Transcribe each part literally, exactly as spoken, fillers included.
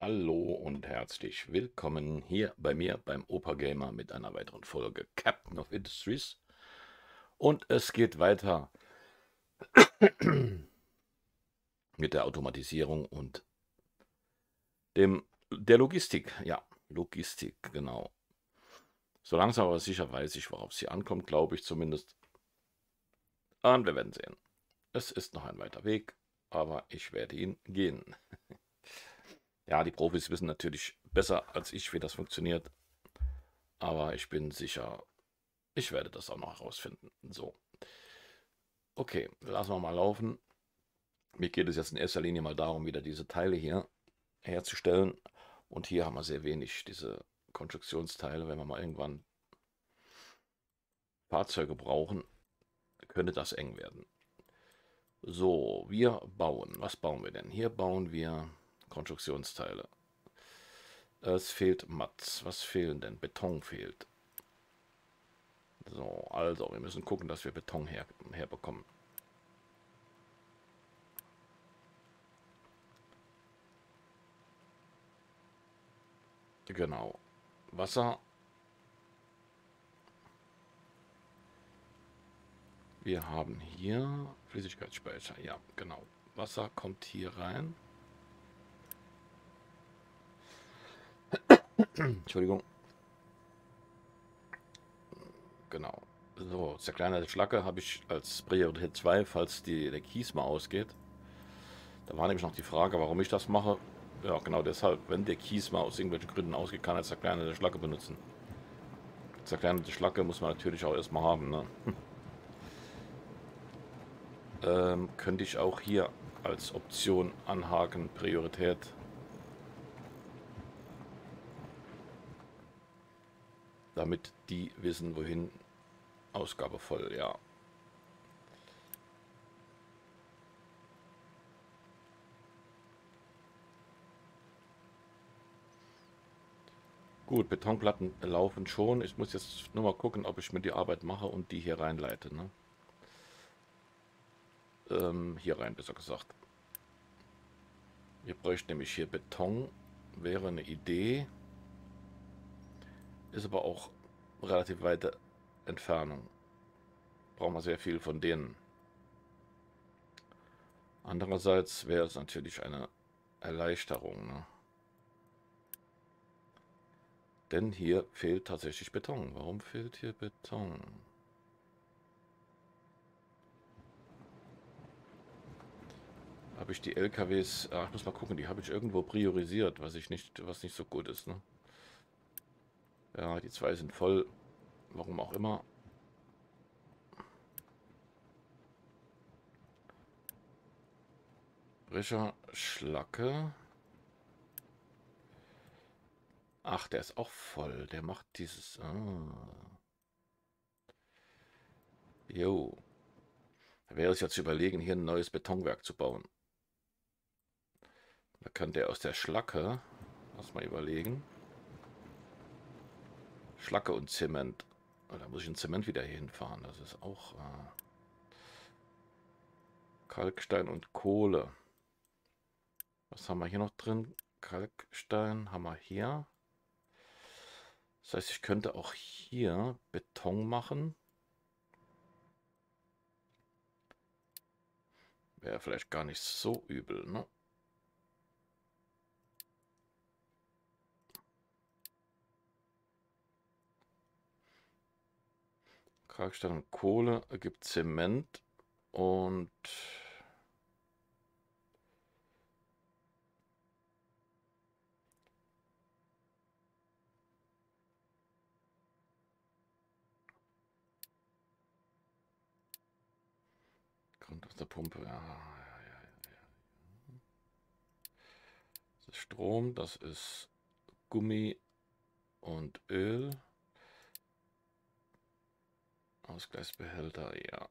Hallo und herzlich willkommen hier bei mir beim Opa Gamer mit einer weiteren Folge Captain of Industries. Und es geht weiter mit der Automatisierung und dem der Logistik. Ja, Logistik, genau. So langsam aber sicher weiß ich, worauf sie ankommt, glaube ich zumindest. Und wir werden sehen. Es ist noch ein weiter Weg, aber ich werde ihn gehen. Ja, die Profis wissen natürlich besser als ich, wie das funktioniert. Aber ich bin sicher, ich werde das auch noch herausfinden. So, okay, lassen wir mal laufen. Mir geht es jetzt in erster Linie mal darum, wieder diese Teile hier herzustellen. Und hier haben wir sehr wenig diese Konstruktionsteile. Wenn wir mal irgendwann Fahrzeuge brauchen, könnte das eng werden. So, wir bauen. Was bauen wir denn? Hier bauen wir Konstruktionsteile. Es fehlt Mats. Was fehlen denn? Beton fehlt. So, also, wir müssen gucken, dass wir Beton her herbekommen. Genau. Wasser. Wir haben hier Flüssigkeitsspeicher. Ja, genau. Wasser kommt hier rein. Entschuldigung. Genau. So, zerkleinerte Schlacke habe ich als Priorität zwei, falls die, der Kies mal ausgeht. Da war nämlich noch die Frage, warum ich das mache. Ja, genau deshalb. Wenn der Kies mal aus irgendwelchen Gründen ausgeht, kann er zerkleinerte Schlacke benutzen. Zerkleinerte Schlacke muss man natürlich auch erstmal haben. Ne? ähm, könnte ich auch hier als Option anhaken, Priorität. Damit die wissen, wohin. Ausgabe voll, ja. Gut, Betonplatten laufen schon. Ich muss jetzt nur mal gucken, ob ich mir die Arbeit mache und die hier reinleite. Ne? Ähm, hier rein, besser gesagt. Wir bräuchten nämlich hier Beton. Wäre eine Idee. Ist aber auch relativ weite Entfernung. Brauchen wir sehr viel von denen. Andererseits wäre es natürlich eine Erleichterung. Ne? Denn hier fehlt tatsächlich Beton. Warum fehlt hier Beton? Habe ich die L K Ws, ach, ich muss mal gucken, die habe ich irgendwo priorisiert, was ich nicht, was nicht so gut ist, ne? Ja, die zwei sind voll, warum auch immer. Brecher, Schlacke. Ach, der ist auch voll, der macht dieses, ah. Jo. Da wäre es ja zu überlegen, hier ein neues Betonwerk zu bauen. Da könnte er aus der Schlacke, lass mal überlegen. Schlacke und Zement. Oh, da muss ich ein Zement wieder hier hinfahren. Das ist auch äh, Kalkstein und Kohle. Was haben wir hier noch drin? Kalkstein haben wir hier. Das heißt, ich könnte auch hier Beton machen. Wäre vielleicht gar nicht so übel, ne? Kalkstein und Kohle ergibt Zement und kommt aus der Pumpe. Ja, ja, ja, ja. Das ist Strom, das ist Gummi und Öl. Ausgleichsbehälter, ja.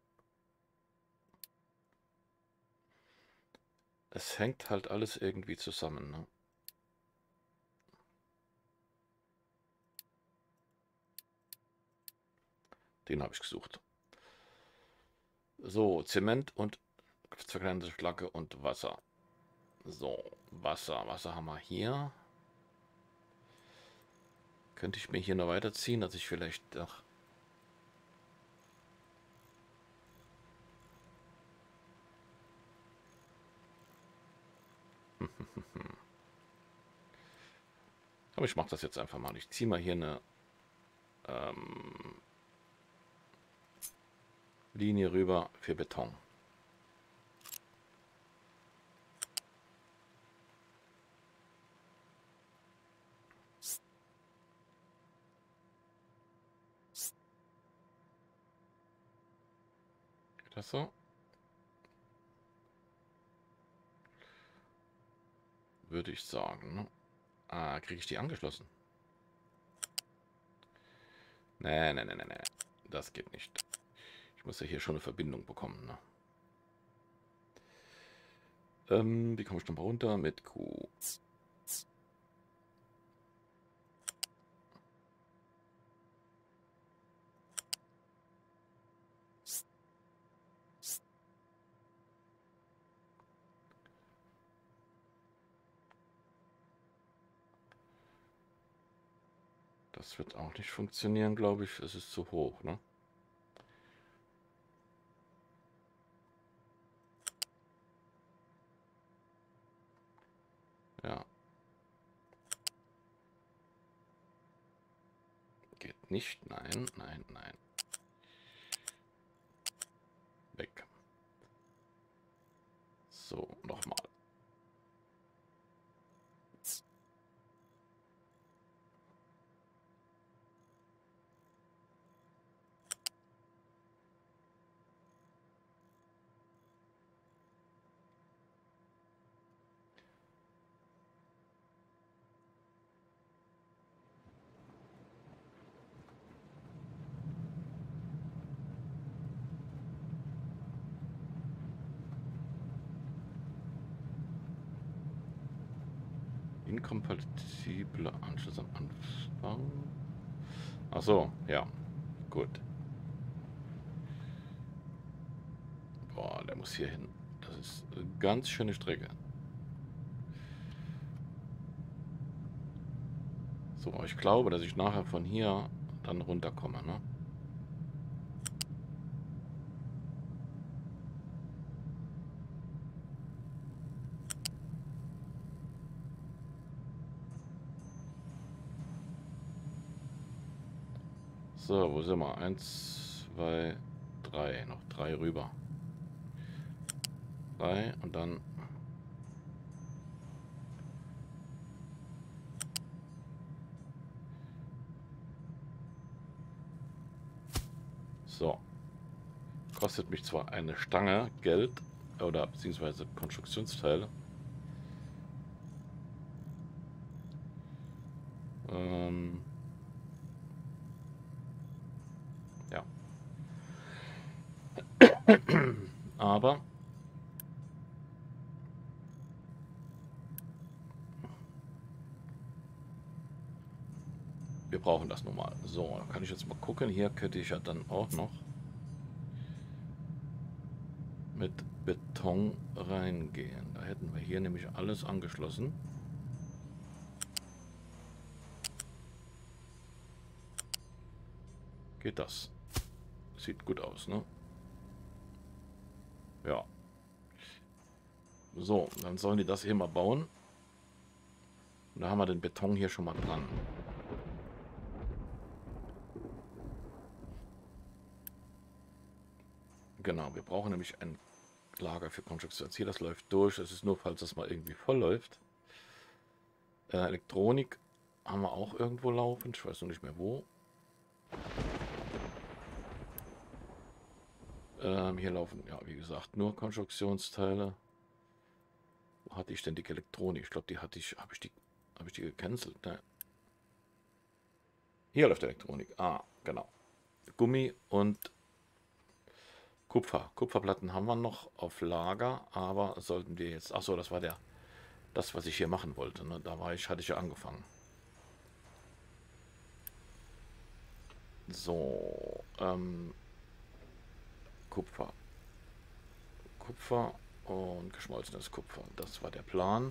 Es hängt halt alles irgendwie zusammen, ne? Den habe ich gesucht. So, Zement und verkleinerte Schlacke und Wasser. So, Wasser. Wasser haben wir hier. Könnte ich mir hier noch weiterziehen, dass ich vielleicht doch... Aber ich mache das jetzt einfach mal. Ich ziehe mal hier eine ähm, Linie rüber für Beton. Geht das so? Würde ich sagen. Ne? Ah, kriege ich die angeschlossen? Nee, nee, nee, nee, nee. Das geht nicht. Ich muss ja hier schon eine Verbindung bekommen. Ne? Ähm, wie komme ich nochmal runter? Mit Q. Das wird auch nicht funktionieren, glaube ich. Es ist zu hoch, ne? Ja. Geht nicht. Nein, nein, nein. Weg. So, nochmal. Inkompatible Anschluss am Anfang. Ach so, ja. Gut. Boah, der muss hier hin. Das ist eine ganz schöne Strecke. So, ich glaube, dass ich nachher von hier dann runterkomme, ne? So, wo sind wir? Eins, zwei, drei. Noch drei rüber. Drei und dann... So. Kostet mich zwar eine Stange Geld oder beziehungsweise Konstruktionsteile. Ähm... Ja. Aber wir brauchen das nun mal. So, dann kann ich jetzt mal gucken. Hier könnte ich ja dann auch noch mit Beton reingehen. Da hätten wir hier nämlich alles angeschlossen. Geht das? Sieht gut aus, ne? Ja. So, dann sollen die das hier mal bauen. Und da haben wir den Beton hier schon mal dran. Genau, wir brauchen nämlich ein Lager für Konstruktion. Hier, das läuft durch. Das ist nur, falls das mal irgendwie voll läuft. Äh, Elektronik haben wir auch irgendwo laufen. Ich weiß noch nicht mehr wo. Ähm, hier laufen, ja, wie gesagt, nur Konstruktionsteile. Wo hatte ich denn die Elektronik? Ich glaube, die hatte ich, habe ich die, habe ich die gecancelt? Ne? Hier läuft Elektronik. Ah, genau. Gummi und Kupfer. Kupferplatten haben wir noch auf Lager, aber sollten wir jetzt... Achso, das war der, das, was ich hier machen wollte. Ne? Da war ich, hatte ich ja angefangen. So, ähm, Kupfer. Kupfer und geschmolzenes Kupfer. Das war der Plan.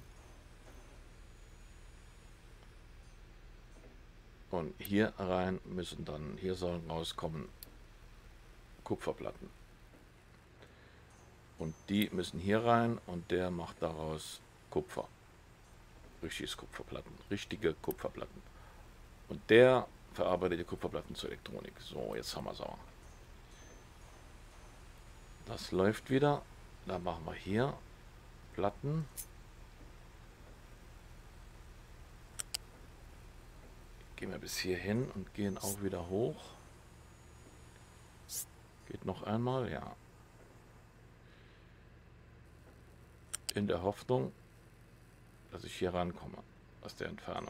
Und hier rein müssen dann, hier sollen rauskommen Kupferplatten. Und die müssen hier rein und der macht daraus Kupfer. Richtiges Kupferplatten, richtige Kupferplatten. Und der verarbeitet die Kupferplatten zur Elektronik. So, jetzt haben wir es auch. Das läuft wieder. Dann machen wir hier Platten. Gehen wir bis hier hin und gehen auch wieder hoch. Geht noch einmal, ja. In der Hoffnung, dass ich hier rankomme, aus der Entfernung.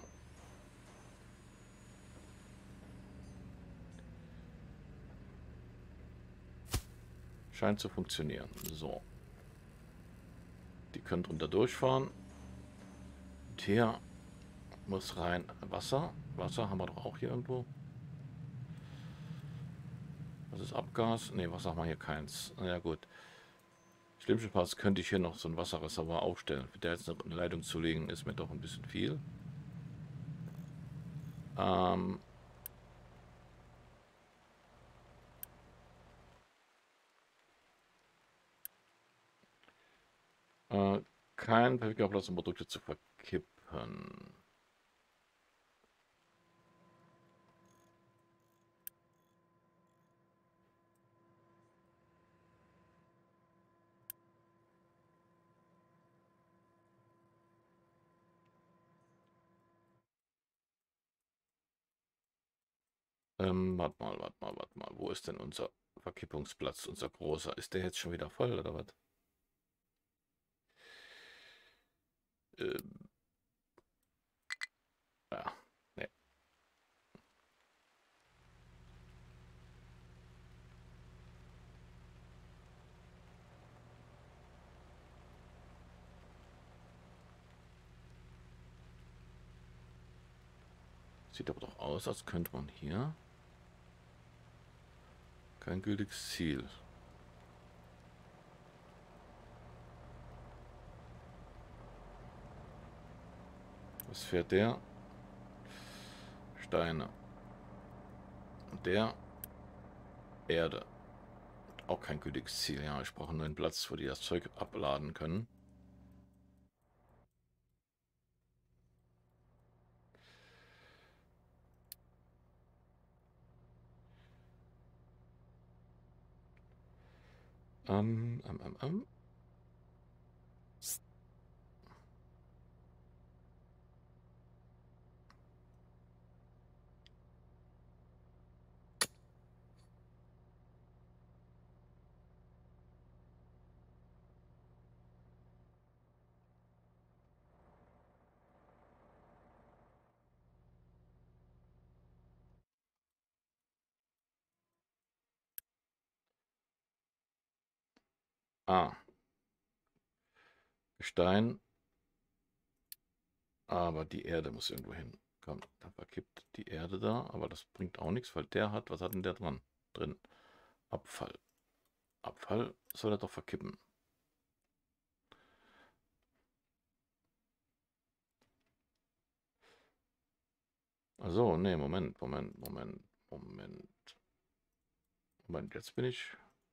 Scheint zu funktionieren. So. Die können drunter durchfahren. Und hier muss rein Wasser. Wasser haben wir doch auch hier irgendwo. Das ist Abgas. Ne, Wasser haben wir hier keins. Na ja, gut. Schlimmstenfalls könnte ich hier noch so ein Wasserreservoir aufstellen. Für der jetzt eine Leitung zu legen, ist mir doch ein bisschen viel. Ähm... Äh, kein perfekter Platz, um Produkte zu verkippen. Ähm, warte mal, warte mal, warte mal. Wo ist denn unser Verkippungsplatz, unser großer? Ist der jetzt schon wieder voll, oder was? Ähm, ja, ne. Sieht aber doch aus, als könnte man hier... Kein gültiges Ziel. Was fährt der? Steine. Und der? Erde. Auch kein gültiges Ziel. Ja, ich brauche nur einen Platz, wo die das Zeug abladen können. Ähm, ähm, ähm, ähm. Ah, Gestein. Aber die Erde muss irgendwo hin. Komm, dann verkippt die Erde da. Aber das bringt auch nichts, weil der hat... Was hat denn der dran? Drin. Abfall. Abfall soll er doch verkippen. Also, nee, Moment, Moment, Moment, Moment. Moment, jetzt bin ich...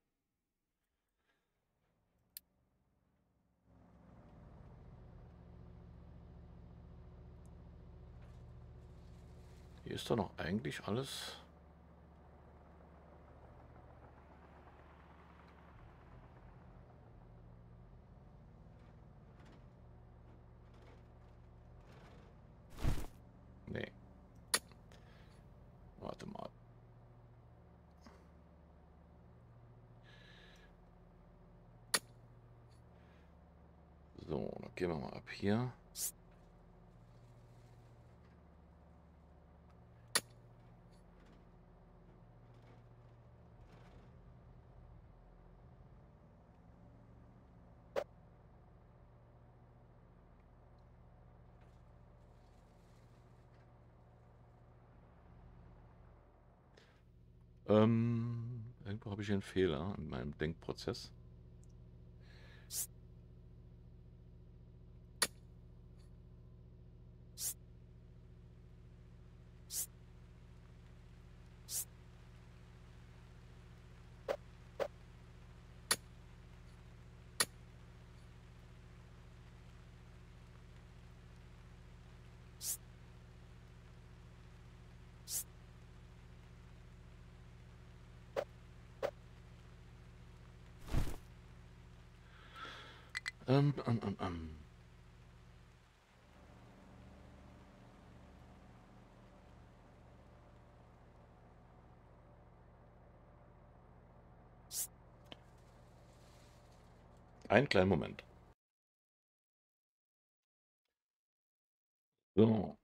Hier ist doch noch eigentlich alles... Nee. Warte mal. So, dann gehen wir mal ab hier. Ähm, irgendwo habe ich hier einen Fehler in meinem Denkprozess. Ähm, ähm, ähm, ähm. Einen kleinen Moment. So.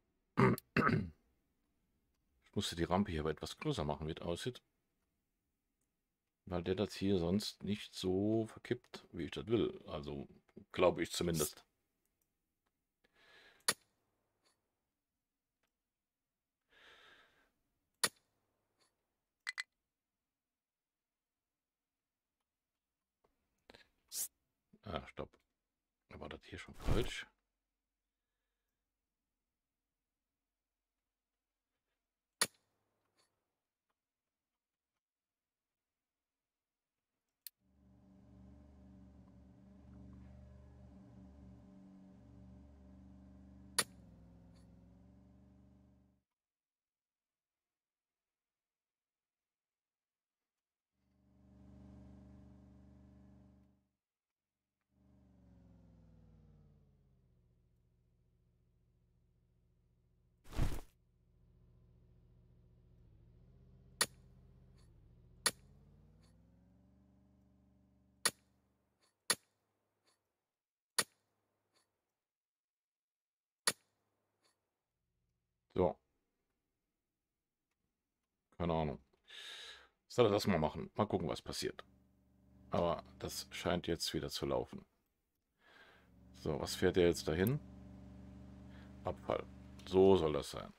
Ich musste die Rampe hier aber etwas größer machen, wie es aussieht. Weil der das hier sonst nicht so verkippt, wie ich das will. Also, glaube ich zumindest. Ah, stopp. War das hier schon falsch? So, keine Ahnung. Soll er das mal machen? Mal gucken, was passiert. Aber das scheint jetzt wieder zu laufen. So, was fährt er jetzt dahin? Abfall. So soll das sein.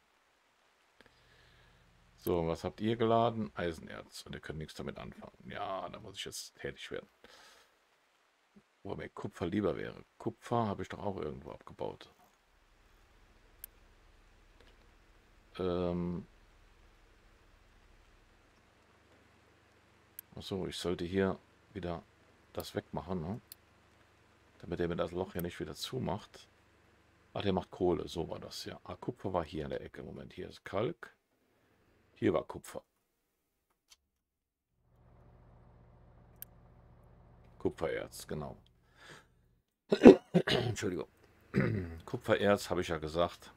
So, was habt ihr geladen? Eisenerz. Und ihr könnt nichts damit anfangen. Ja, da muss ich jetzt tätig werden. Wo mir Kupfer lieber wäre. Kupfer habe ich doch auch irgendwo abgebaut. Ähm. Achso, ich sollte hier wieder das wegmachen, ne? Damit er mir das Loch hier nicht wieder zumacht. Ah, der macht Kohle. So war das, ja. Ah, Kupfer war hier in der Ecke. Moment, hier ist Kalk. Hier war Kupfer. Kupfererz, genau. Entschuldigung. Kupfererz habe ich ja gesagt.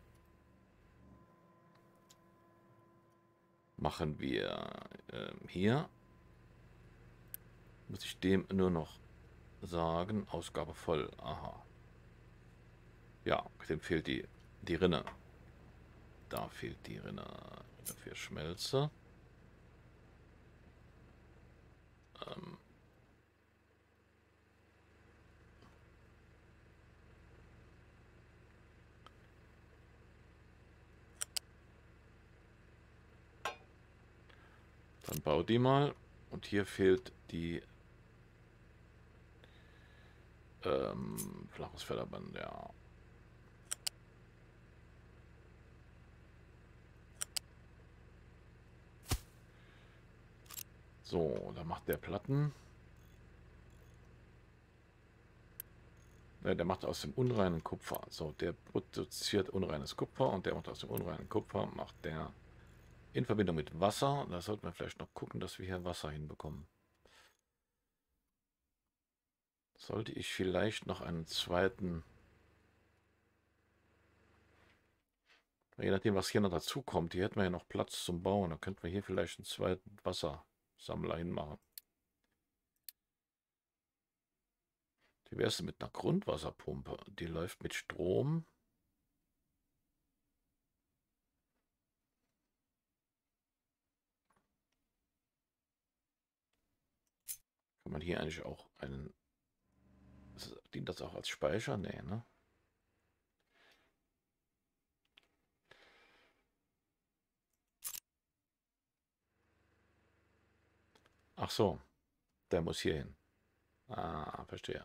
Machen wir äh, hier. Muss ich dem nur noch sagen. Ausgabe voll. Aha. Ja, dem fehlt die, die Rinne. Da fehlt die Rinne für Schmelze. Ähm, Dann bau die mal. Und hier fehlt die ähm, flaches Förderband, ja. So, da macht der Platten. Der macht aus dem unreinen Kupfer. So, der produziert unreines Kupfer und der macht aus dem unreinen Kupfer, macht der in Verbindung mit Wasser. Da sollten wir vielleicht noch gucken, dass wir hier Wasser hinbekommen. Sollte ich vielleicht noch einen zweiten, je nachdem, was hier noch dazu kommt, hier hätten wir ja noch Platz zum Bauen. Da könnten wir hier vielleicht einen zweiten Wassersammler hinmachen. Wie wäre es mit einer Grundwasserpumpe? Die läuft mit Strom. Kann man hier eigentlich auch einen... Dient das auch als Speicher? Nee, ne? Ach so, der muss hier hin. Ah, verstehe.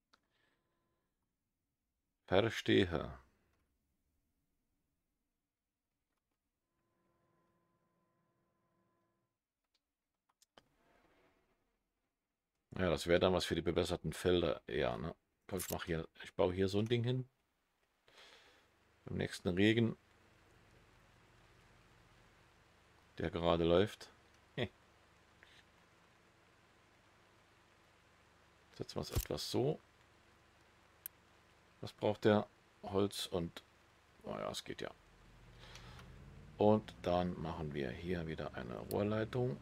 Verstehe. Ja, das wäre dann was für die bewässerten Felder eher, ne? Ich mache hier, ich baue hier so ein Ding hin. Beim nächsten Regen, der gerade läuft. Setzen wir es etwas so. Was braucht der? Holz und... Oh ja, es geht ja. Und dann machen wir hier wieder eine Rohrleitung.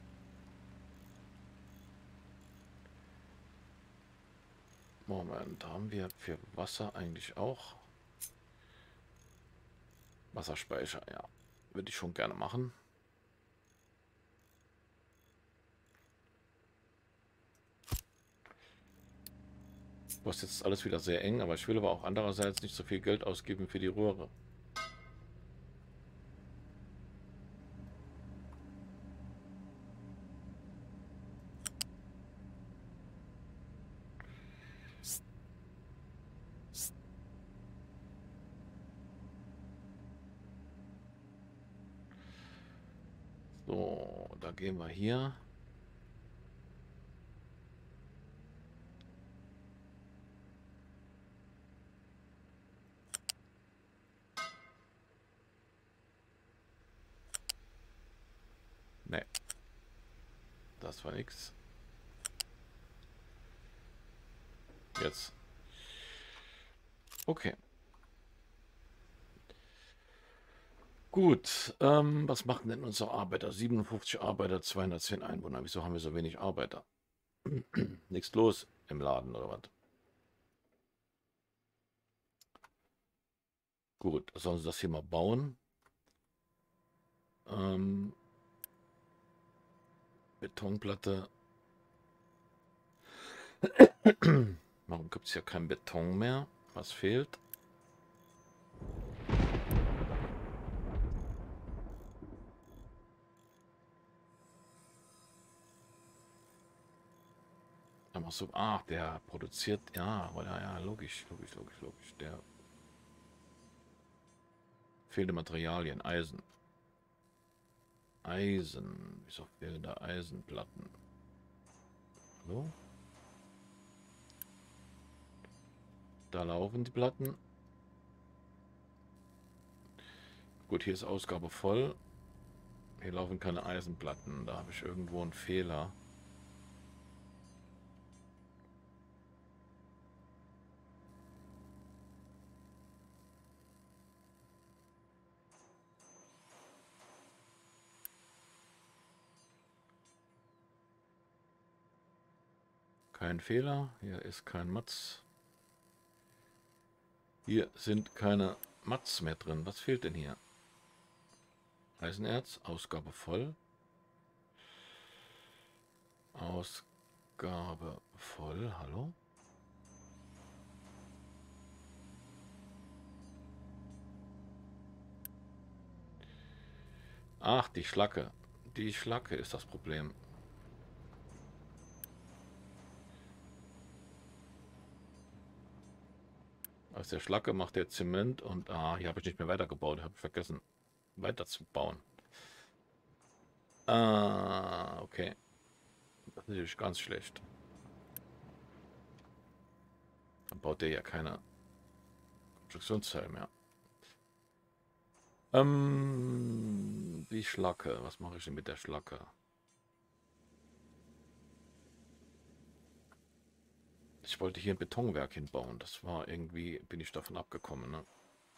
Moment, haben wir für Wasser eigentlich auch Wasserspeicher? Ja, würde ich schon gerne machen. Was jetzt alles wieder sehr eng, aber ich will aber auch andererseits nicht so viel Geld ausgeben für die Röhre. So, da gehen wir hier. Ne, das war nix. Jetzt. Okay. Gut, ähm, was machen denn unsere Arbeiter? siebenundfünfzig Arbeiter, zweihundertzehn Einwohner. Wieso haben wir so wenig Arbeiter? Nichts los im Laden oder was? Gut, sollen sie das hier mal bauen? Ähm, Betonplatte. Warum gibt es hier kein Beton mehr? Was fehlt? Einfach so, ach, der produziert, ja, ja, ja, logisch, logisch, logisch, logisch. Der fehlende Materialien, Eisen. Eisen. Wieso fehlen da Eisenplatten? So. Da laufen die Platten. Gut, hier ist Ausgabe voll. Hier laufen keine Eisenplatten. Da habe ich irgendwo einen Fehler. Kein Fehler. Hier ist kein Matz. Hier sind keine Matz mehr drin. Was fehlt denn hier? Eisenerz, Ausgabe voll. Ausgabe voll. Hallo? Ach, die Schlacke. Die Schlacke ist das Problem. Aus der Schlacke macht der Zement und ah, hier habe ich nicht mehr weitergebaut. Habe ich vergessen, weiterzubauen. Ah, okay. Das ist natürlich ganz schlecht. Dann baut der ja keine Konstruktionsteile mehr. Ähm, die Schlacke. Was mache ich denn mit der Schlacke? Ich wollte hier ein Betonwerk hinbauen. Das war irgendwie, bin ich davon abgekommen, ne?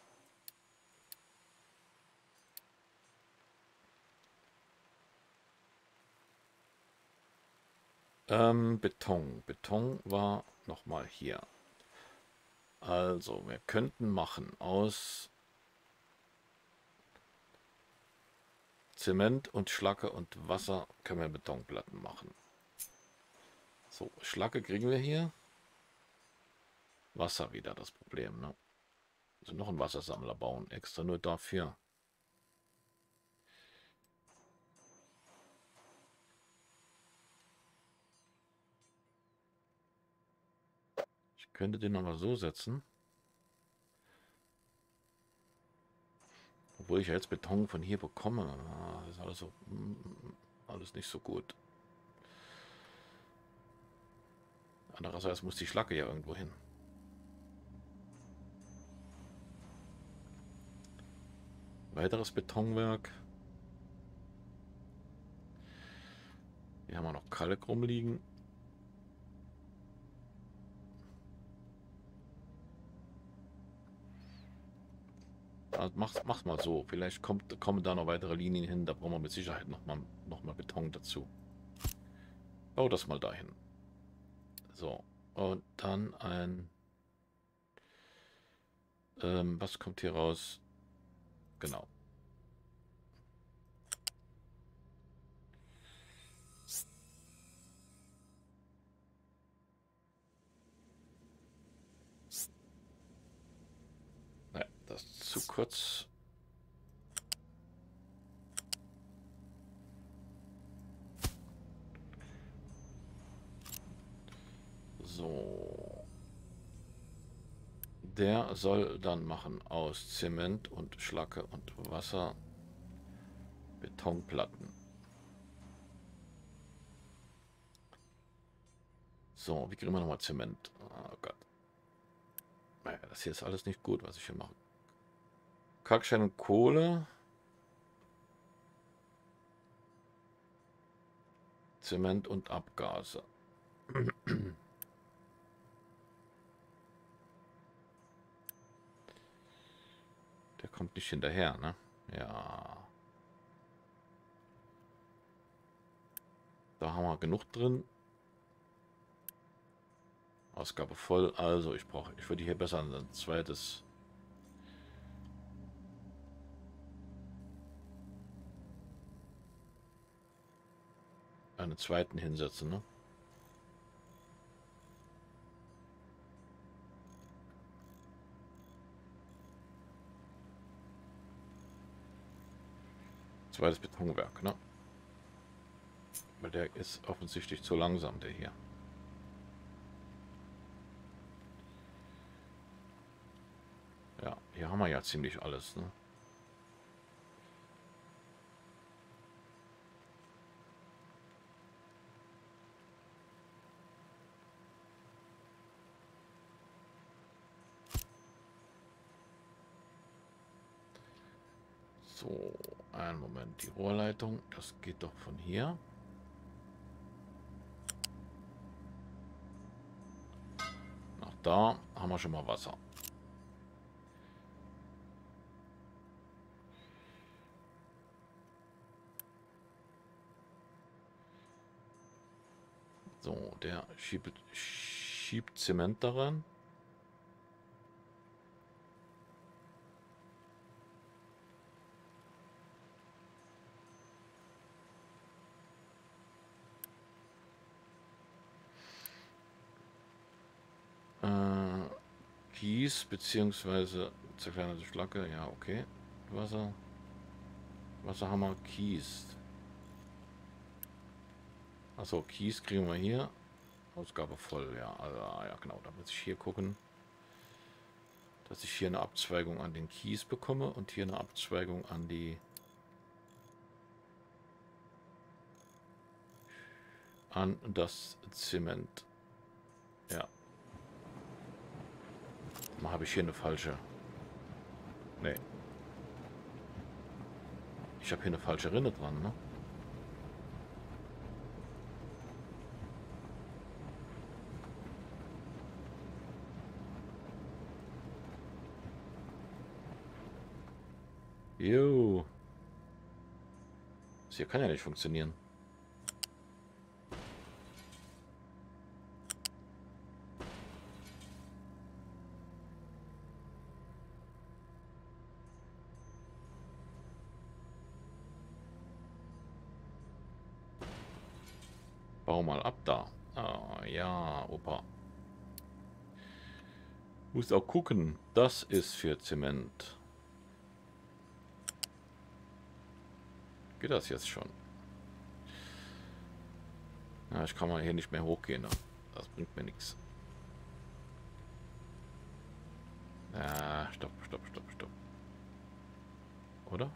Ähm, Beton. Beton war nochmal hier. Also, wir könnten machen aus Zement und Schlacke und Wasser können wir Betonplatten machen. So, Schlacke kriegen wir hier. Wasser wieder das Problem, ne? Also noch einen Wassersammler bauen, extra nur dafür. Ich könnte den aber so setzen. Obwohl ich ja jetzt Beton von hier bekomme. Ah, das ist alles so, mm, alles nicht so gut. Andererseits muss die Schlacke ja irgendwo hin. Weiteres Betonwerk. Hier haben wir noch Kalk rumliegen. Also mach's, mach's mal so. Vielleicht kommt, kommen da noch weitere Linien hin. Da brauchen wir mit Sicherheit nochmal noch mal Beton dazu. Bau das mal dahin. So. Und dann ein... Ähm, was kommt hier raus? Genau. Nein, das ist zu kurz. So. Der soll dann machen aus Zement und Schlacke und Wasser Betonplatten. So, wie kriegen wir nochmal Zement? Oh Gott. Naja, das hier ist alles nicht gut, was ich hier mache. Kalkstein und Kohle. Zement und Abgase. Der kommt nicht hinterher, ne? Ja. Da haben wir genug drin. Ausgabe voll. Also ich brauche, ich würde hier besser ein zweites. Einen zweiten hinsetzen, ne? Zweites Betonwerk, ne? Weil der ist offensichtlich zu langsam, der hier. Ja, hier haben wir ja ziemlich alles, ne? So, einen Moment, die Rohrleitung, das geht doch von hier. Nach da haben wir schon mal Wasser. So, der schiebt, schiebt Zement daran. Äh, Kies beziehungsweise zerkleinerte Schlacke, ja okay. Wasser, Wasserhammer, Kies. Achso, Kies kriegen wir hier. Ausgabe voll, ja. Also, ja, genau. Da muss ich hier gucken, dass ich hier eine Abzweigung an den Kies bekomme und hier eine Abzweigung an die an das Zement. Ja. Mal habe ich hier eine falsche. Nee. Ich habe hier eine falsche Rinne dran, ne? Jo. Das hier kann ja nicht funktionieren. Bau mal ab da. Ah, ja, Opa. Muss auch gucken. Das ist für Zement. Geht das jetzt schon? Ja, ich kann mal hier nicht mehr hochgehen. Ne? Das bringt mir nichts. Ja, stopp, stopp, stopp, stopp. Oder?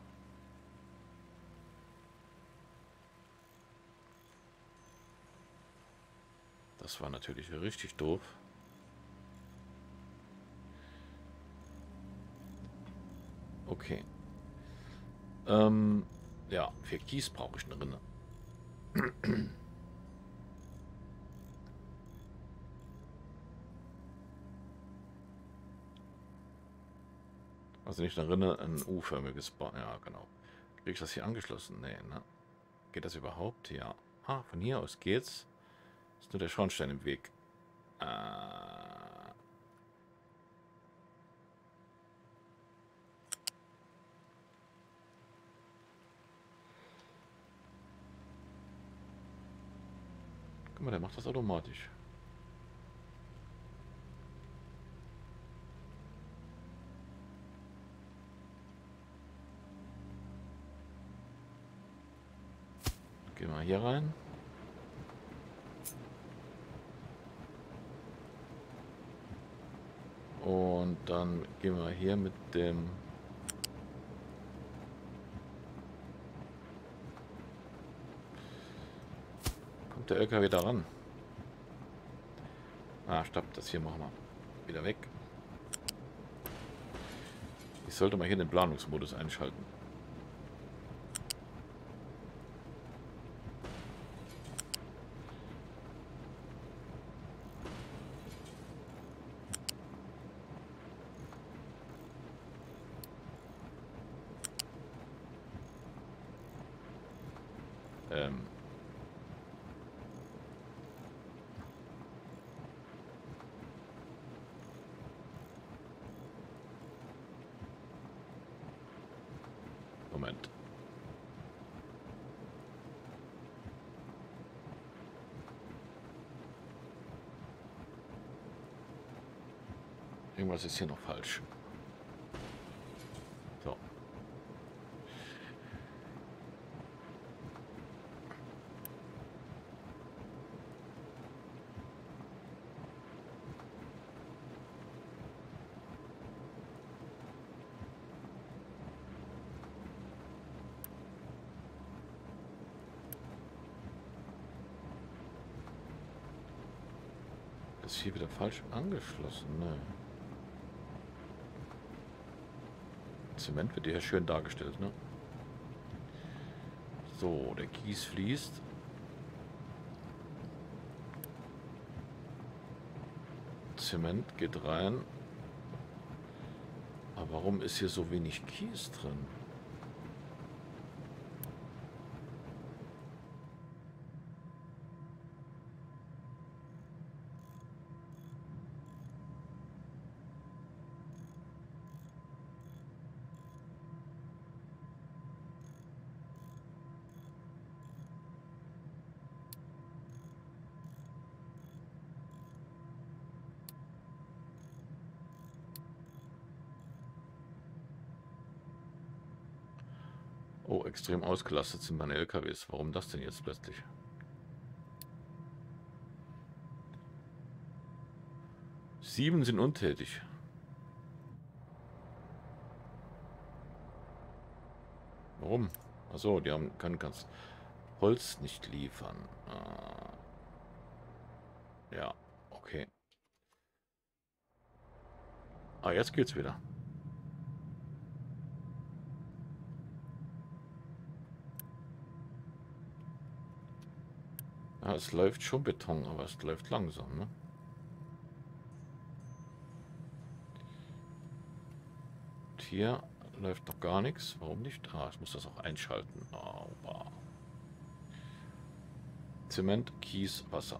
Das war natürlich richtig doof. Okay. Ähm, ja, für Kies brauche ich eine Rinne. Also nicht darin ein U-förmiges Bahn. Ja, genau. Kriege ich das hier angeschlossen? Nee, ne? Geht das überhaupt? Ja. Ah, von hier aus geht's. Ist nur der Schornstein im Weg. Äh. Guck mal, der macht das automatisch. Gehen wir hier rein. Und dann gehen wir hier mit dem... Kommt der L K W da ran? Ah, stopp, das hier machen wir. Wieder weg. Ich sollte mal hier den Planungsmodus einschalten. Ähm... Moment. Irgendwas ist hier noch falsch. So. Ist hier wieder falsch angeschlossen, ne? Zement wird hier schön dargestellt, ne? So, der Kies fließt. Zement geht rein. Aber warum ist hier so wenig Kies drin? Oh, extrem ausgelastet sind meine L K Ws. Warum das denn jetzt plötzlich? Sieben sind untätig. Warum? Achso, die haben, können ganz Holz nicht liefern. Ah, ja, okay. Ah, jetzt geht's wieder. Ja, es läuft schon Beton, aber es läuft langsam, ne? Und hier läuft noch gar nichts. Warum nicht? Ah, ich muss das auch einschalten. Oh, wow. Zement, Kies, Wasser.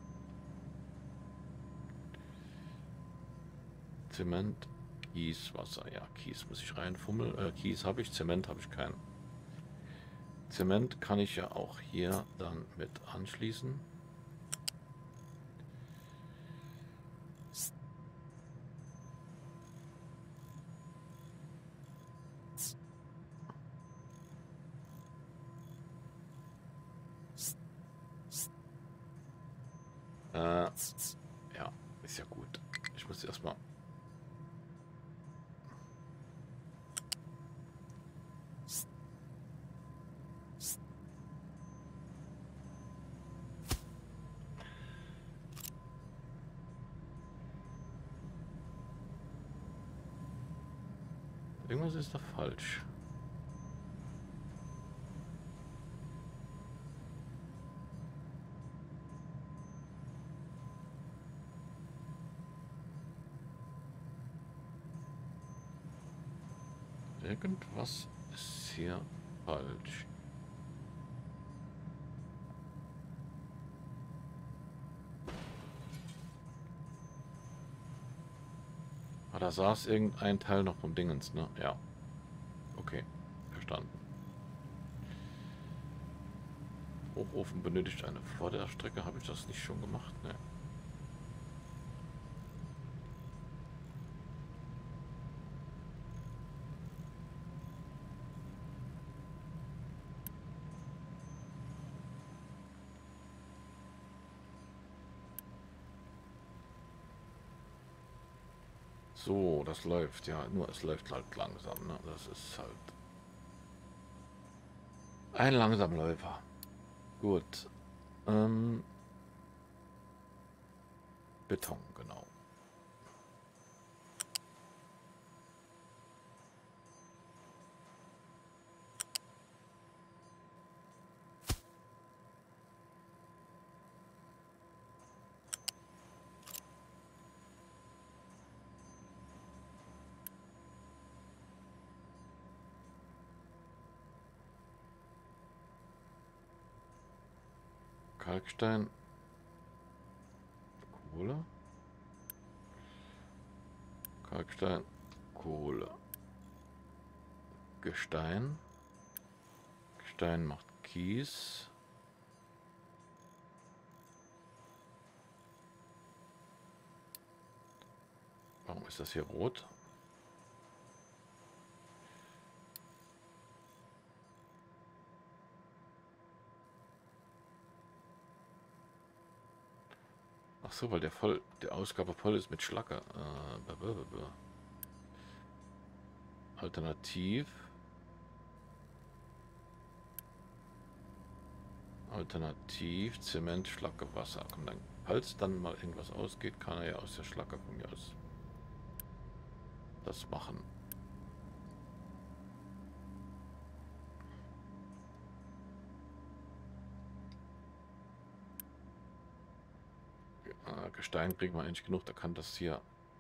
Zement, Kies, Wasser. Ja, Kies muss ich reinfummeln. Äh, Kies habe ich, Zement habe ich keinen. Zement kann ich ja auch hier dann mit anschließen. Äh, ja, ist ja gut. Ich muss erstmal. Irgendwas ist da falsch. Irgendwas ist hier falsch. Ah, da saß irgendein Teil noch vom Dingens, ne? Ja. Okay, verstanden. Hochofen benötigt eine Vorderstrecke. Habe ich das nicht schon gemacht? Ne. So, das läuft, ja. Nur es läuft halt langsam, ne? Das ist halt ein Langsamläufer. Gut. Ähm, Beton, genau. Kalkstein, Kohle. Kalkstein, Kohle. Gestein. Gestein macht Kies. Warum ist das hier rot? Ach so, weil der voll, der Ausgabe voll ist mit Schlacker. Äh, blablabla. Alternativ. Alternativ Zement, Schlacke, Wasser. Und dann, falls dann mal irgendwas ausgeht, kann er ja aus der Schlacke von mir aus das machen. Äh, Gestein kriegen wir eigentlich genug, da kann das hier.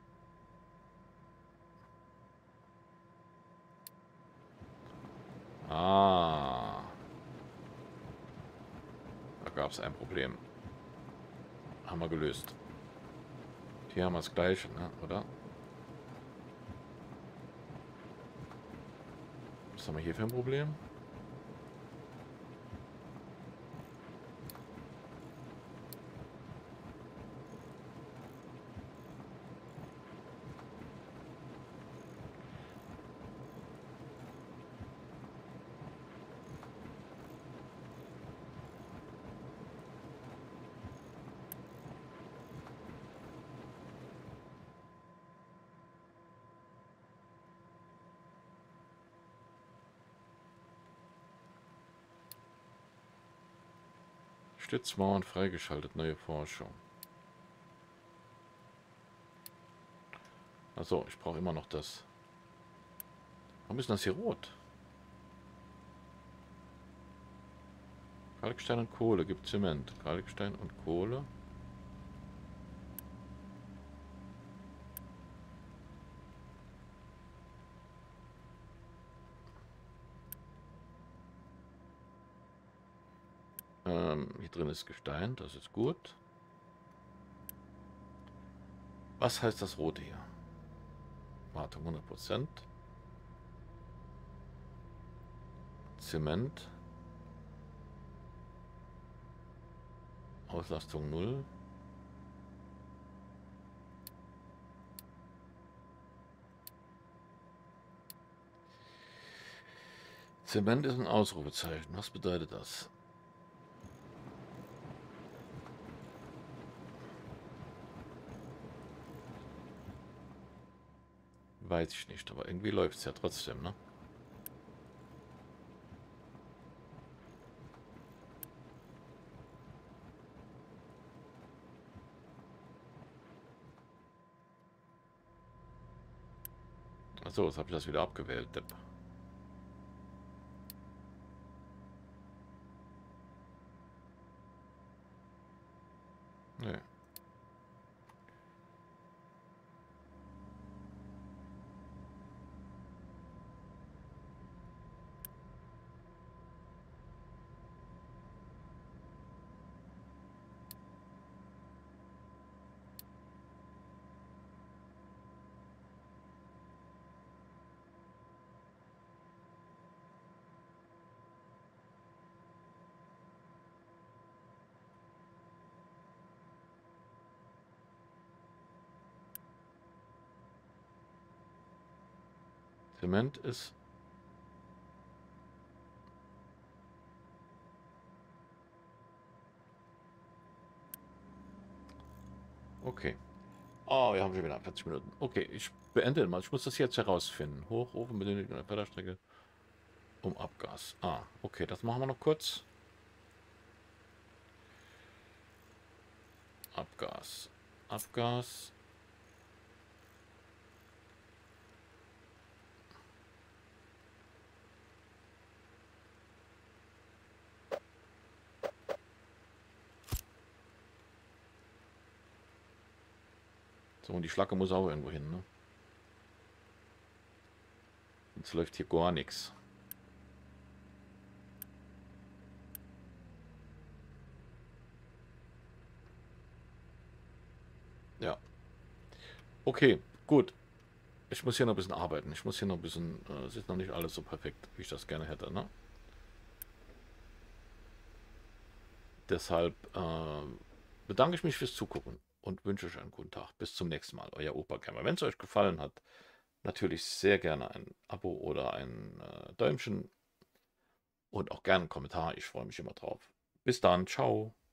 Ah. Da gab es ein Problem. Haben wir gelöst. Hier haben wir das gleiche, ne? Oder? Was haben wir hier für ein Problem? Stützmauern freigeschaltet, neue Forschung. Also, ich brauche immer noch das. Warum ist das hier rot? Kalkstein und Kohle gibt Zement. Kalkstein und Kohle. Ähm, hier drin ist Gestein, das ist gut. Was heißt das rote hier? Wartung hundert Prozent. Zement. Auslastung null. Zement ist ein Ausrufezeichen. Was bedeutet das? Weiß ich nicht, aber irgendwie läuft es ja trotzdem, ne? Achso, jetzt habe ich das wieder abgewählt, Depp. Nee. Zement ist... Okay. Oh, wir haben schon wieder vierzig Minuten. Okay, ich beende mal. Ich muss das jetzt herausfinden. Hochofen benötigt eine Förderstrecke um Abgas. Ah, okay, das machen wir noch kurz. Abgas. Abgas. So, und die Schlacke muss auch irgendwo hin, ne? Jetzt läuft hier gar nichts. Ja. Okay, gut. Ich muss hier noch ein bisschen arbeiten. Ich muss hier noch ein bisschen... Äh, es ist noch nicht alles so perfekt, wie ich das gerne hätte, ne? Deshalb äh, bedanke ich mich fürs Zugucken und wünsche euch einen guten Tag. Bis zum nächsten Mal. Euer Opa Gamer. Wenn es euch gefallen hat, natürlich sehr gerne ein Abo oder ein äh, Däumchen und auch gerne einen Kommentar. Ich freue mich immer drauf. Bis dann. Ciao.